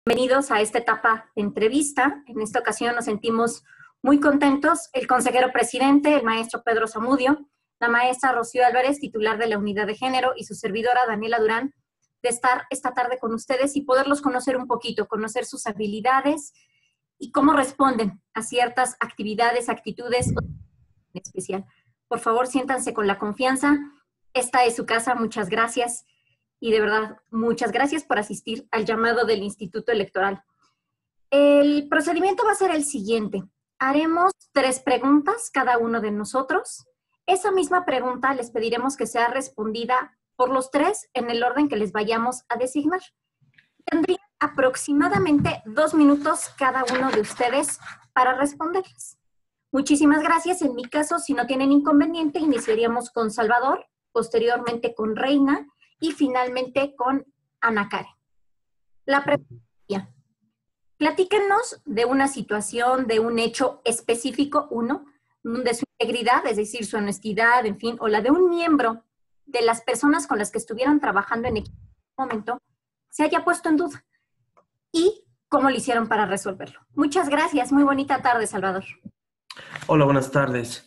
Bienvenidos a esta etapa de entrevista. En esta ocasión nos sentimos muy contentos. El consejero presidente, el maestro Pedro Zamudio, la maestra Rocío Álvarez, titular de la Unidad de Género, y su servidora Daniela Durán, de estar esta tarde con ustedes y poderlos conocer un poquito, conocer sus habilidades y cómo responden a ciertas actividades, actitudes en especial. Por favor, siéntanse con la confianza. Esta es su casa. Muchas gracias. Y de verdad, muchas gracias por asistir al llamado del Instituto Electoral. El procedimiento va a ser el siguiente. Haremos 3 preguntas cada uno de nosotros. Esa misma pregunta les pediremos que sea respondida por los 3 en el orden que les vayamos a designar. Tendrían aproximadamente 2 minutos cada uno de ustedes para responderles. Muchísimas gracias. En mi caso, si no tienen inconveniente, iniciaríamos con Salvador, posteriormente con Reina y finalmente con Ana Karen. La pregunta: platíquenos de una situación, de un hecho específico, de su integridad, es decir, su honestidad, en fin, o la de un miembro de las personas con las que estuvieron trabajando en equipo en ese momento, se haya puesto en duda. Y cómo lo hicieron para resolverlo. Muchas gracias. Muy bonita tarde, Salvador. Hola, buenas tardes.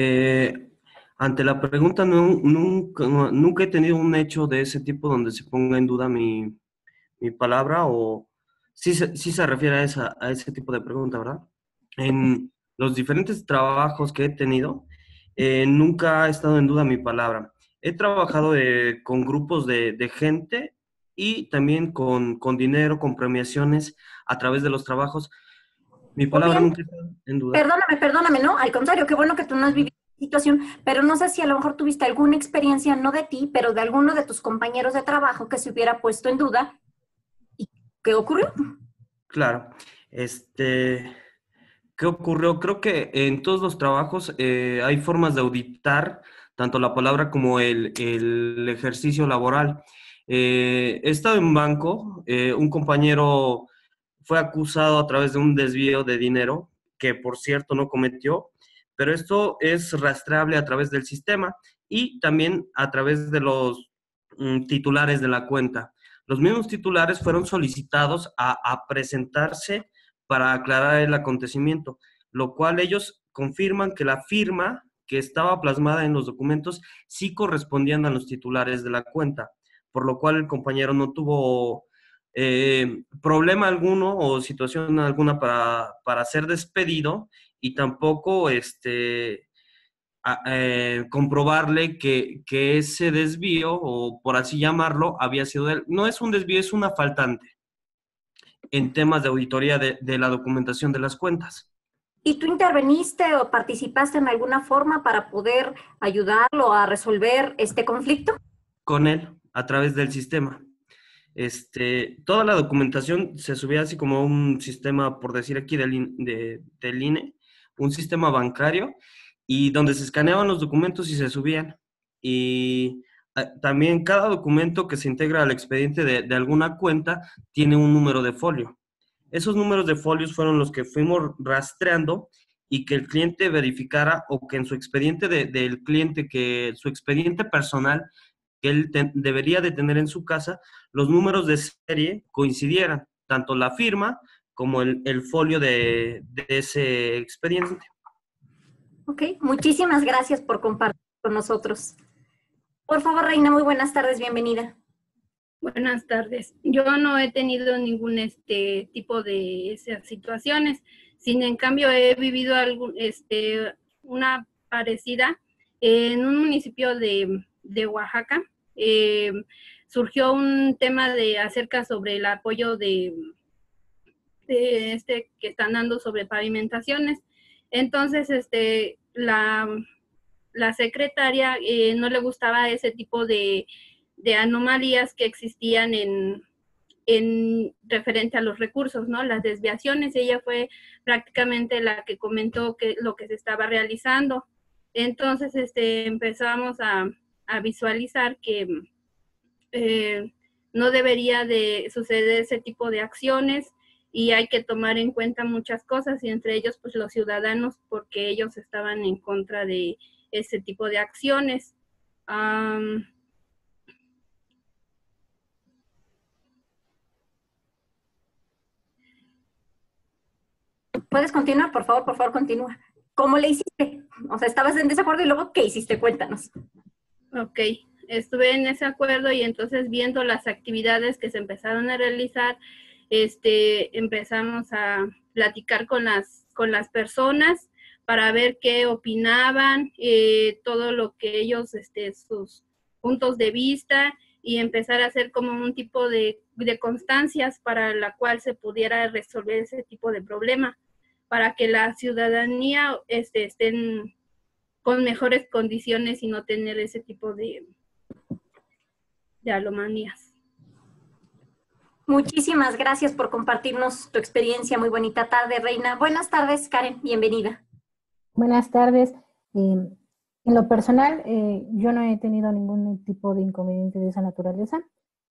Ante la pregunta, nunca he tenido un hecho de ese tipo donde se ponga en duda mi palabra, o sí, sí se refiere a ese tipo de pregunta, ¿verdad? En los diferentes trabajos que he tenido, nunca ha estado en duda mi palabra. He trabajado con grupos de gente y también con dinero, con premiaciones a través de los trabajos. Mi Muy palabra bien. nunca está en duda. Perdóname, ¿no? Al contrario, qué bueno que tú no has vivido esta situación, pero no sé si a lo mejor tuviste alguna experiencia, no de ti, pero de alguno de tus compañeros de trabajo que se hubiera puesto en duda. ¿Y qué ocurrió? Claro. ¿Qué ocurrió? Creo que en todos los trabajos hay formas de auditar tanto la palabra como el ejercicio laboral. He estado en banco, un compañero fue acusado a través de un desvío de dinero, que por cierto no cometió, pero esto es rastreable a través del sistema y también a través de los titulares de la cuenta. Los mismos titulares fueron solicitados a presentarse para aclarar el acontecimiento, lo cual ellos confirman que la firma que estaba plasmada en los documentos sí correspondían a los titulares de la cuenta, por lo cual el compañero no tuvo problema alguno o situación alguna para ser despedido, y tampoco comprobarle que ese desvío, o por así llamarlo, había sido de él. No es un desvío, es una faltante en temas de auditoría de la documentación de las cuentas. ¿Y tú interveniste o participaste en alguna forma para poder ayudarlo a resolver este conflicto? Con él, a través del sistema. Toda la documentación se subía así como un sistema, por decir aquí, del INE, un sistema bancario, y donde se escaneaban los documentos y se subían. Y también cada documento que se integra al expediente de alguna cuenta tiene un número de folio. Esos números de folios fueron los que fuimos rastreando, y que el cliente verificara, o que en su expediente del cliente, que su expediente personal que él debería de tener en su casa, los números de serie coincidieran, tanto la firma como el folio de ese expediente. Ok, muchísimas gracias por compartir con nosotros. Por favor, Reina, muy buenas tardes, bienvenida. Buenas tardes. Yo no he tenido ningún tipo de esas situaciones. Sin en cambio he vivido una parecida en un municipio de Oaxaca. Surgió un tema acerca sobre el apoyo que están dando sobre pavimentaciones. Entonces, la secretaria no le gustaba ese tipo de anomalías que existían en referente a los recursos, ¿no? Las desviaciones. Ella fue prácticamente la que comentó que lo que se estaba realizando. Entonces, empezamos a visualizar que no debería de suceder ese tipo de acciones, y hay que tomar en cuenta muchas cosas, y entre ellos pues los ciudadanos, porque ellos estaban en contra de ese tipo de acciones. ¿Puedes continuar? Por favor, continúa. ¿Cómo le hiciste? O sea, estabas en desacuerdo y luego, ¿qué hiciste? Cuéntanos. Ok, estuve en ese acuerdo y entonces viendo las actividades que se empezaron a realizar, empezamos a platicar con las personas para ver qué opinaban, todo lo que ellos, sus puntos de vista, y empezar a hacer como un tipo de constancias para la cual se pudiera resolver ese tipo de problema, para que la ciudadanía estén con mejores condiciones y no tener ese tipo de alomanías. Muchísimas gracias por compartirnos tu experiencia. Muy bonita tarde, Reina. Buenas tardes, Karen. Bienvenida. Buenas tardes. En lo personal, yo no he tenido ningún tipo de inconveniente de esa naturaleza,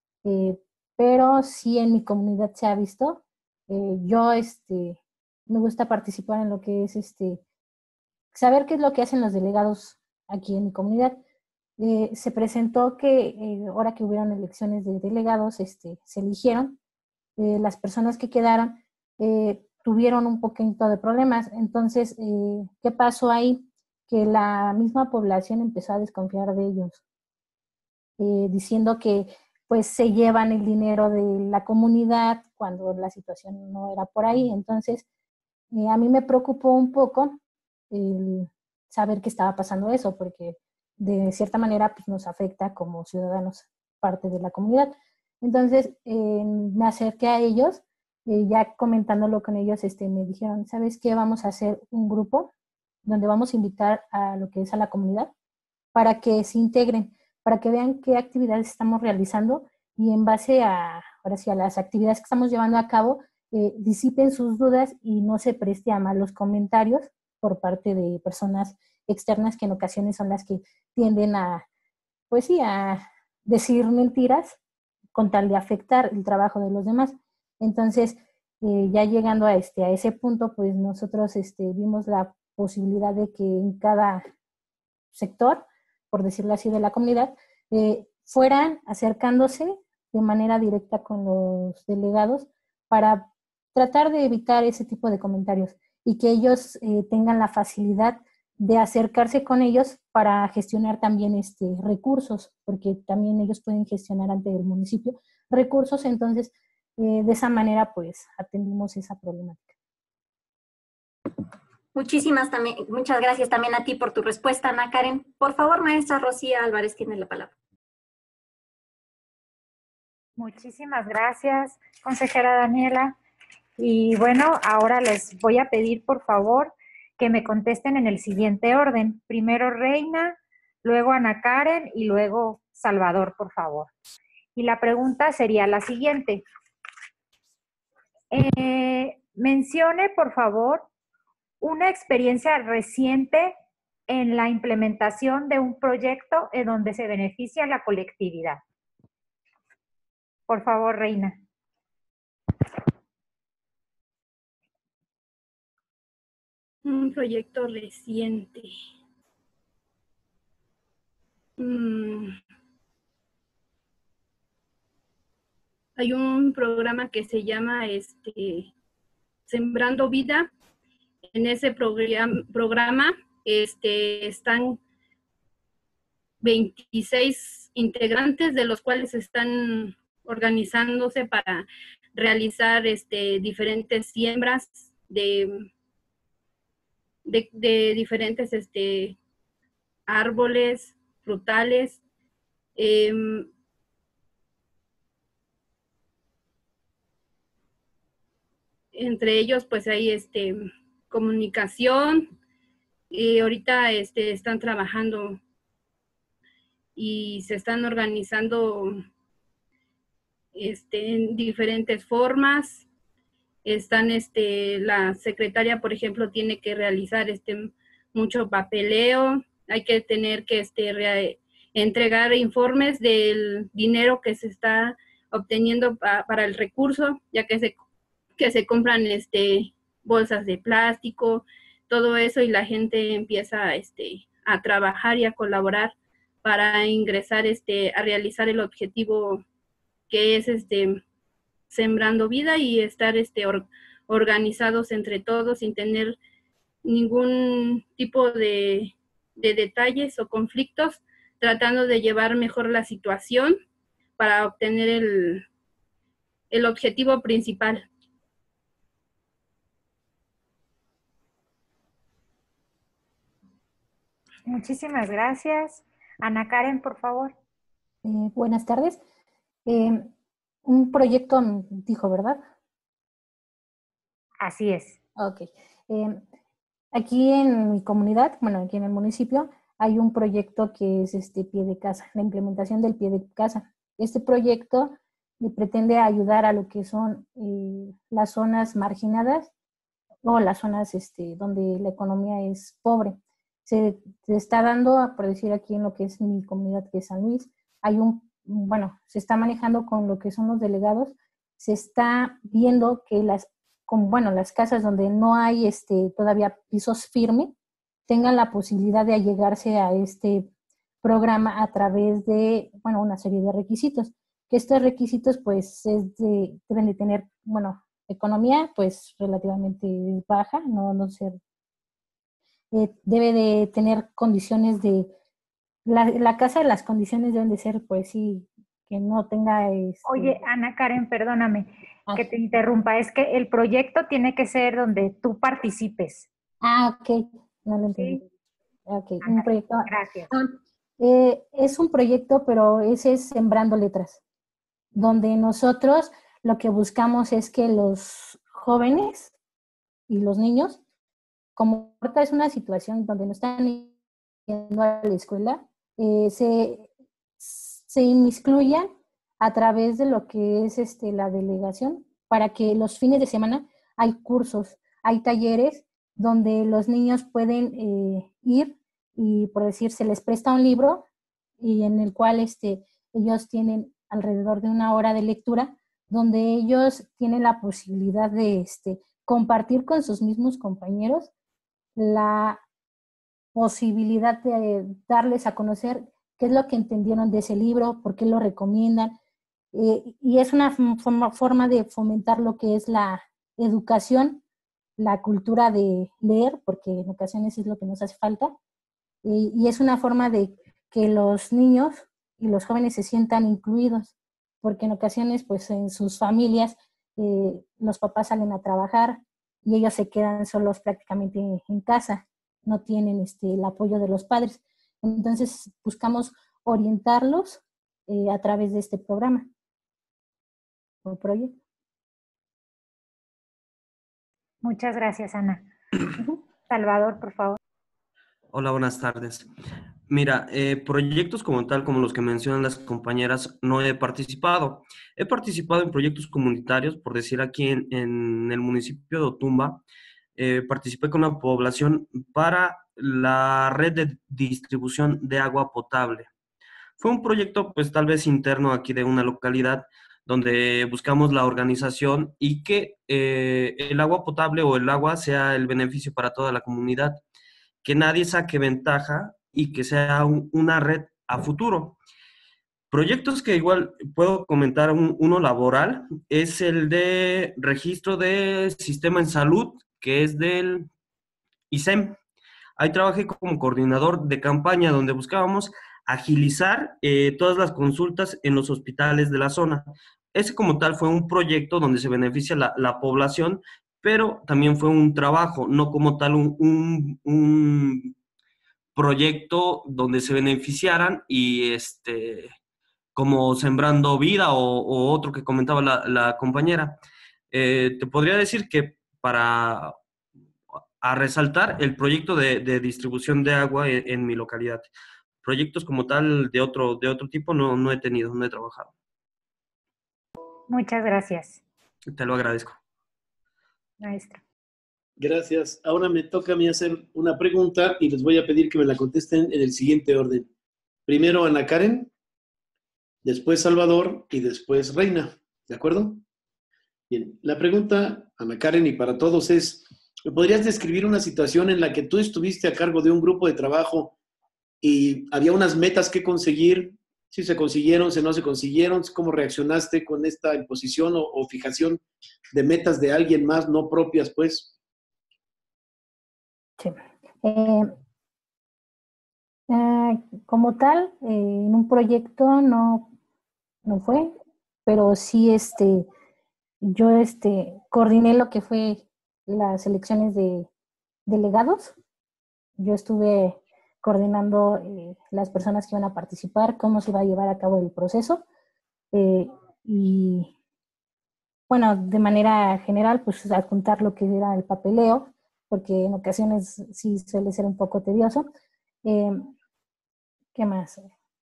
pero sí en mi comunidad se ha visto. Yo me gusta participar en lo que es saber qué es lo que hacen los delegados aquí en mi comunidad. Se presentó que ahora que hubieron elecciones de delegados, se eligieron. Las personas que quedaron tuvieron un poquito de problemas. Entonces, ¿qué pasó ahí? Que la misma población empezó a desconfiar de ellos, diciendo que pues se llevan el dinero de la comunidad cuando la situación no era por ahí. Entonces, a mí me preocupó un poco el saber que estaba pasando eso, porque de cierta manera pues, nos afecta como ciudadanos, parte de la comunidad. Entonces me acerqué a ellos, ya comentándolo con ellos, me dijeron, ¿sabes qué? Vamos a hacer un grupo donde vamos a invitar a lo que es a la comunidad para que se integren, para que vean qué actividades estamos realizando y en base a, ahora sí, a las actividades que estamos llevando a cabo, disipen sus dudas y no se preste a malos comentarios por parte de personas externas que en ocasiones son las que tienden a, pues sí, a decir mentiras con tal de afectar el trabajo de los demás. Entonces, ya llegando a ese punto, pues nosotros vimos la posibilidad de que en cada sector, por decirlo así, de la comunidad, fueran acercándose de manera directa con los delegados para tratar de evitar ese tipo de comentarios y que ellos tengan la facilidad de acercarse con ellos para gestionar también recursos, porque también ellos pueden gestionar ante el municipio recursos. Entonces, de esa manera, pues, atendimos esa problemática. Muchas gracias también a ti por tu respuesta, Ana Karen. Por favor, maestra Rocía Álvarez tiene la palabra. Muchísimas gracias, consejera Daniela. Y bueno, ahora les voy a pedir, por favor, que me contesten en el siguiente orden. Primero Reina, luego Ana Karen y luego Salvador, por favor. Y la pregunta sería la siguiente. Mencione, por favor, una experiencia reciente en la implementación de un proyecto en donde se beneficia a la colectividad. Por favor, Reina. Un proyecto reciente. Hay un programa que se llama Sembrando Vida. En ese programa están 26 integrantes, de los cuales están organizándose para realizar diferentes siembras de diferentes árboles, frutales. Entre ellos, pues hay comunicación, y ahorita están trabajando y se están organizando en diferentes formas. Están, la secretaria, por ejemplo, tiene que realizar mucho papeleo, hay que tener que entregar informes del dinero que se está obteniendo para el recurso, ya que se compran bolsas de plástico, todo eso, y la gente empieza a trabajar y a colaborar para ingresar a realizar el objetivo que es Sembrando Vida, y estar organizados entre todos, sin tener ningún tipo de detalles o conflictos, tratando de llevar mejor la situación para obtener el objetivo principal. Muchísimas gracias. Ana Karen, por favor. Buenas tardes. Un proyecto, dijo, ¿verdad? Así es. Ok. Aquí en mi comunidad, bueno, aquí en el municipio, hay un proyecto que es pie de casa, la implementación del pie de casa. Este proyecto pretende ayudar a lo que son las zonas marginadas o las zonas donde la economía es pobre. Se está dando, por decir aquí en lo que es mi comunidad, que es San Luis, se está manejando con lo que son los delegados, se está viendo que las casas donde no hay todavía pisos firmes tengan la posibilidad de allegarse a este programa a través de, una serie de requisitos. Que estos requisitos, pues, deben de tener, economía, pues, relativamente baja, no ser, debe de tener condiciones de, la casa, las condiciones deben de ser, pues, sí, que no tenga... Oye, Ana Karen, perdóname que te interrumpa, es que el proyecto tiene que ser donde tú participes. Ok, no lo entendí. Sí. Ok, un proyecto. Gracias. Es un proyecto, pero ese es Sembrando Letras, donde nosotros lo que buscamos es que los jóvenes y los niños, como ahorita es una situación donde no están yendo a la escuela, se inmiscuyan a través de lo que es la delegación, para que los fines de semana hay cursos, hay talleres donde los niños pueden ir y, por decir, se les presta un libro y en el cual ellos tienen alrededor de 1 hora de lectura, donde ellos tienen la posibilidad de compartir con sus mismos compañeros la posibilidad de darles a conocer qué es lo que entendieron de ese libro, por qué lo recomiendan. Y es una forma de fomentar lo que es la educación, la cultura de leer, porque en ocasiones es lo que nos hace falta. Y es una forma de que los niños y los jóvenes se sientan incluidos, porque en ocasiones, pues en sus familias, los papás salen a trabajar y ellos se quedan solos prácticamente en casa, no tienen el apoyo de los padres. Entonces buscamos orientarlos a través de este programa o proyecto. Muchas gracias, Ana. Salvador, por favor. Hola, buenas tardes. Mira, proyectos como tal, como los que mencionan las compañeras, no he participado. He participado en proyectos comunitarios, por decir aquí en el municipio de Otumba. Participé con la población para la red de distribución de agua potable. Fue un proyecto, pues tal vez interno aquí de una localidad, donde buscamos la organización y que el agua potable o el agua sea el beneficio para toda la comunidad, que nadie saque ventaja y que sea una red a futuro. Proyectos que igual puedo comentar, uno laboral, es el de registro de sistema en salud, que es del ISEM. Ahí trabajé como coordinador de campaña, donde buscábamos agilizar todas las consultas en los hospitales de la zona. Ese como tal fue un proyecto donde se beneficia la población, pero también fue un trabajo, no como tal un proyecto donde se beneficiaran y como Sembrando Vida o otro que comentaba la compañera. Te podría decir que para resaltar el proyecto de distribución de agua en mi localidad. Proyectos como tal de otro tipo no he tenido, no he trabajado. Muchas gracias. Te lo agradezco. Maestra. Gracias. Ahora me toca a mí hacer una pregunta y les voy a pedir que me la contesten en el siguiente orden. Primero Ana Karen, después Salvador y después Reina. ¿De acuerdo? Bien. La pregunta, Ana Karen, y para todos es, ¿me podrías describir una situación en la que tú estuviste a cargo de un grupo de trabajo y había unas metas que conseguir Si se consiguieron, si no se consiguieron, cómo reaccionaste con esta imposición o fijación de metas de alguien más, no propias, pues. Sí. Como tal, en un proyecto no fue, pero sí yo coordiné lo que fue las elecciones de delegados. Yo estuve coordinando las personas que iban a participar, cómo se iba a llevar a cabo el proceso. Y bueno, de manera general, pues adjuntar lo que era el papeleo, porque en ocasiones sí suele ser un poco tedioso. ¿Qué más?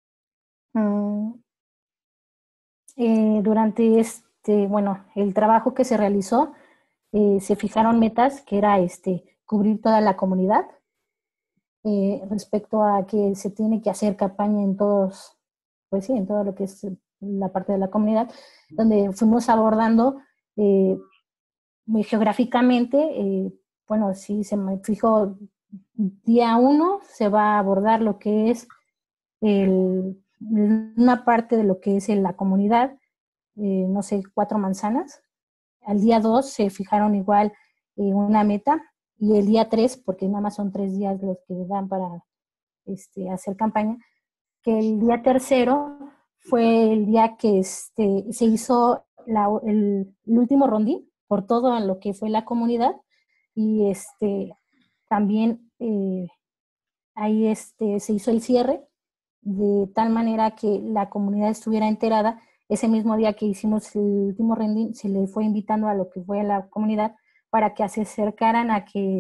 Durante bueno, el trabajo que se realizó, se fijaron metas que era cubrir toda la comunidad, respecto a que se tiene que hacer campaña en todos, pues sí, en todo lo que es la parte de la comunidad, donde fuimos abordando geográficamente, bueno, sí se me fijó, día 1 se va a abordar lo que es una parte de lo que es la comunidad, no sé, 4 manzanas. Al día 2 se fijaron igual una meta, y el día 3, porque nada más son 3 días los que dan para hacer campaña, que el día tercero fue el día que se hizo el último rondín por todo lo que fue la comunidad, y también ahí se hizo el cierre, de tal manera que la comunidad estuviera enterada. Ese mismo día que hicimos el último rondín, se le fue invitando a lo que fue la comunidad para que se acercaran a que,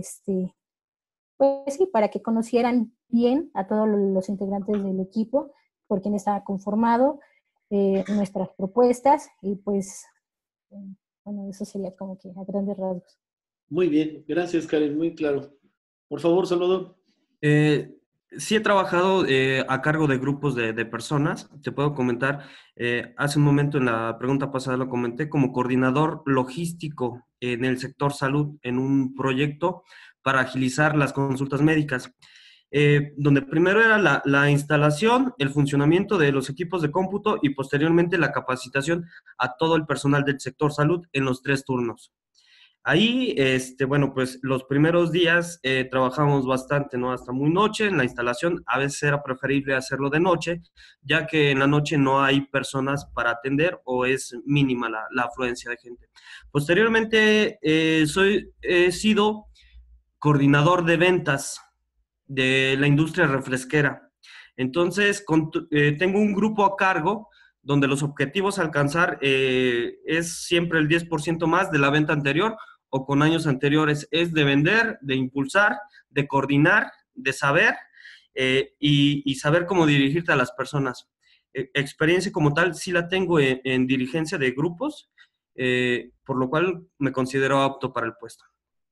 pues sí, para que conocieran bien a todos los integrantes del equipo, por quién estaba conformado, nuestras propuestas, y pues, bueno, eso sería como que a grandes rasgos. Muy bien, gracias Karen, muy claro. Por favor, Salvador. Sí he trabajado a cargo de grupos de personas. Te puedo comentar, hace un momento en la pregunta pasada lo comenté, como coordinador logístico en el sector salud, en un proyecto para agilizar las consultas médicas, donde primero era la instalación, el funcionamiento de los equipos de cómputo y posteriormente la capacitación a todo el personal del sector salud en los 3 turnos. Ahí, bueno, pues los primeros días trabajamos bastante, ¿no? Hasta muy noche en la instalación. A veces era preferible hacerlo de noche, ya que en la noche no hay personas para atender o es mínima la afluencia de gente. Posteriormente, he sido coordinador de ventas de la industria refresquera. Entonces, tengo un grupo a cargo donde los objetivos a alcanzar es siempre el 10% más de la venta anterior o con años anteriores. Es de vender, de impulsar, de coordinar, de saber y saber cómo dirigirte a las personas. Experiencia como tal sí la tengo en dirigencia de grupos, por lo cual me considero apto para el puesto.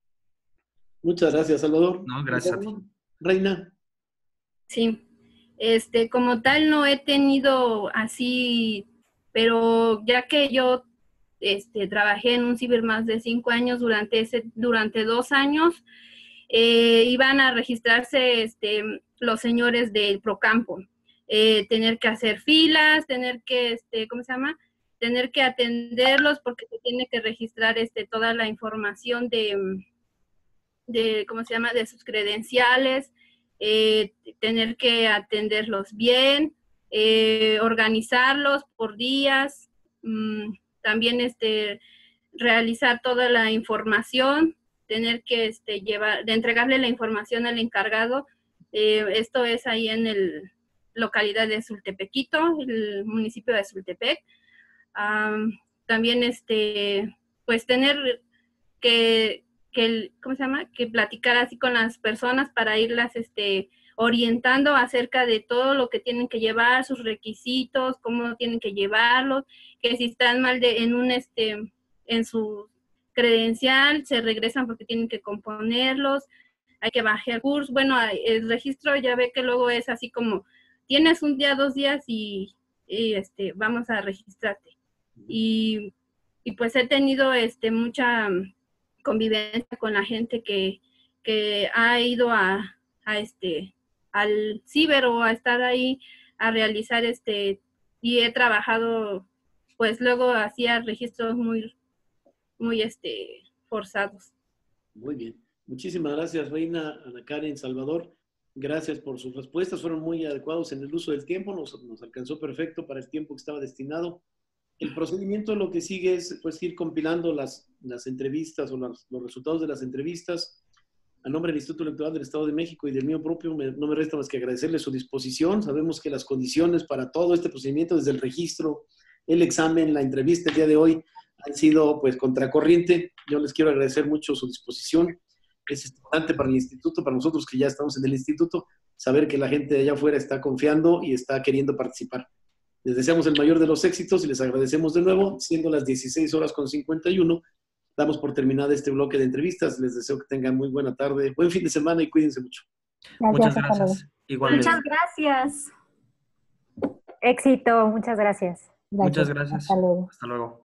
Muchas gracias, Salvador. No, gracias a ti. Reina. Sí, como tal no he tenido así, pero ya que yo trabajé en un ciber más de 5 años, durante 2 años, iban a registrarse los señores del Procampo, tener que hacer filas, tener que, ¿cómo se llama? Tener que atenderlos porque se tiene que registrar toda la información de ¿cómo se llama? De sus credenciales, tener que atenderlos bien, organizarlos por días, también realizar toda la información, tener que de entregarle la información al encargado. Esto es ahí en el localidad de Sultepequito, el municipio de Sultepec. También pues tener que ¿cómo se llama? Que platicar así con las personas para irlas orientando acerca de todo lo que tienen que llevar, sus requisitos, cómo tienen que llevarlos, que si están mal en su credencial, se regresan porque tienen que componerlos, hay que bajar el curso. Bueno, el registro ya ve que luego es así como, tienes un día, 2 días y vamos a registrarte. Y pues he tenido mucha convivencia con la gente que ha ido al ciber o a estar ahí a realizar y he trabajado, pues luego hacía registros muy forzados. Muy bien. Muchísimas gracias, Reina, Ana Karen, Salvador. Gracias por sus respuestas. Fueron muy adecuados en el uso del tiempo. Nos alcanzó perfecto para el tiempo que estaba destinado. El procedimiento lo que sigue es pues, ir compilando las entrevistas o los resultados de las entrevistas. A nombre del Instituto Electoral del Estado de México y del mío propio, no me resta más que agradecerle su disposición. Sabemos que las condiciones para todo este procedimiento, desde el registro, el examen, la entrevista el día de hoy, han sido pues contracorriente. Yo les quiero agradecer mucho su disposición. Es importante para el instituto, para nosotros que ya estamos en el instituto, saber que la gente de allá afuera está confiando y está queriendo participar. Les deseamos el mayor de los éxitos y les agradecemos de nuevo. Siendo las 16:51, damos por terminada este bloque de entrevistas. Les deseo que tengan muy buena tarde, buen fin de semana y cuídense mucho. Muchas gracias. Igualmente. Muchas gracias. Éxito, muchas gracias. Muchas gracias. Hasta luego. Hasta luego.